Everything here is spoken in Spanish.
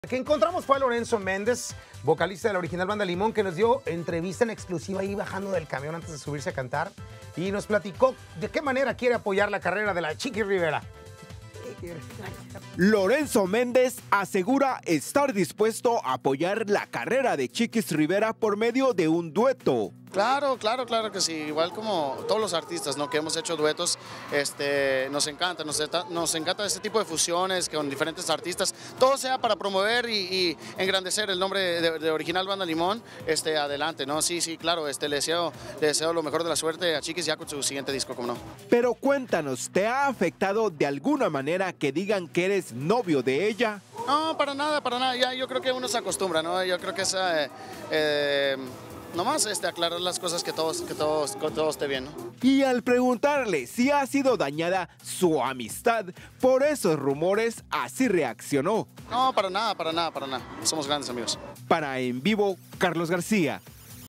Que encontramos fue a Lorenzo Méndez, vocalista de la original banda Limón, que nos dio entrevista en exclusiva ahí bajando del camión antes de subirse a cantar y nos platicó de qué manera quiere apoyar la carrera de la Chiqui Rivera. Lorenzo Méndez asegura estar dispuesto a apoyar la carrera de Chiquis Rivera por medio de un dueto. Claro que sí, igual como todos los artistas, ¿no?, que hemos hecho duetos, nos encanta este tipo de fusiones con diferentes artistas, todo sea para promover y engrandecer el nombre de Original Banda Limón, adelante, ¿no? Sí, claro, le deseo lo mejor de la suerte a Chiquis ya con su siguiente disco, como no. Pero cuéntanos, ¿te ha afectado de alguna manera que digan que eres novio de ella? No, para nada, ya yo creo que uno se acostumbra, ¿no? Yo creo que nomás aclarar las cosas, que todo esté bien, ¿no? Y al preguntarle si ha sido dañada su amistad por esos rumores, así reaccionó. No, para nada. Somos grandes amigos. Para En Vivo, Carlos García.